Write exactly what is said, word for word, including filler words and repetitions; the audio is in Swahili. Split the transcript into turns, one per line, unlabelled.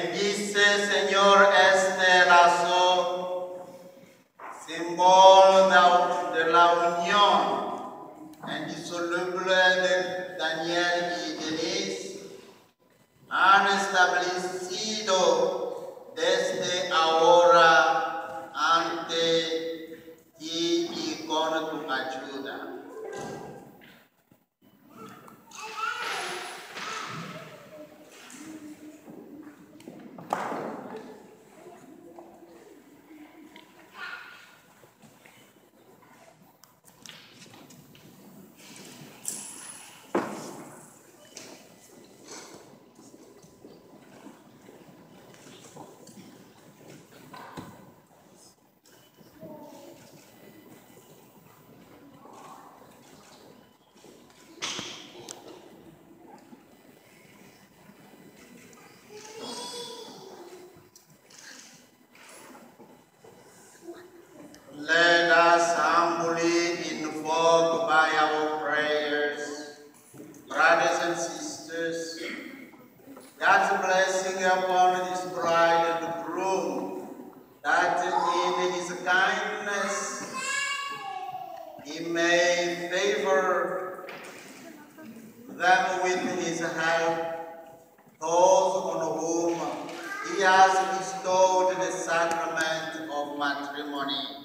Bendice, Señor, este lazo, símbolo de la unión indisoluble de Daniel y Denise, han establecido desde ahora ante ti y con tu ayuda. Let us humbly invoke by our prayers, brothers and sisters, God's blessing upon this bride and groom, that in his kindness he may favor them with his help, those on whom he has bestowed the sacrament of matrimony.